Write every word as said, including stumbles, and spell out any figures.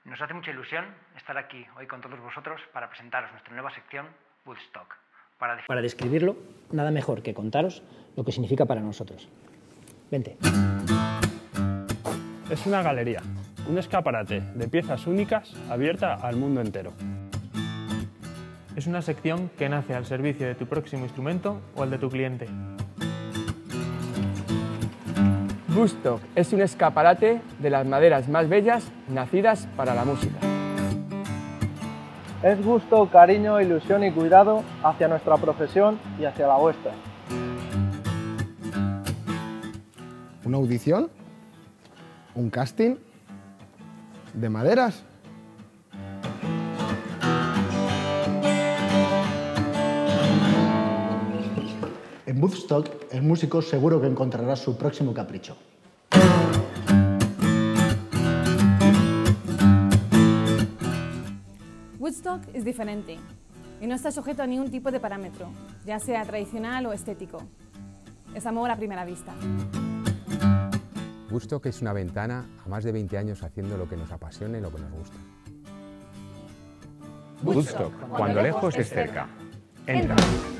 Nos hace mucha ilusión estar aquí hoy con todos vosotros para presentaros nuestra nueva sección Woodstock. Para, para describirlo, nada mejor que contaros lo que significa para nosotros. Vente. Es una galería, un escaparate de piezas únicas abierta al mundo entero. Es una sección que nace al servicio de tu próximo instrumento o el de tu cliente. Woodstock es un escaparate de las maderas más bellas nacidas para la música. Es gusto, cariño, ilusión y cuidado hacia nuestra profesión y hacia la vuestra. ¿Una audición? ¿Un casting? ¿De maderas? En Woodstock, el músico seguro que encontrará su próximo capricho. Woodstock es diferente y no está sujeto a ningún tipo de parámetro, ya sea tradicional o estético. Es amor a primera vista. Woodstock es una ventana a más de veinte años haciendo lo que nos apasiona y lo que nos gusta. Woodstock, cuando lejos es cerca. Entra.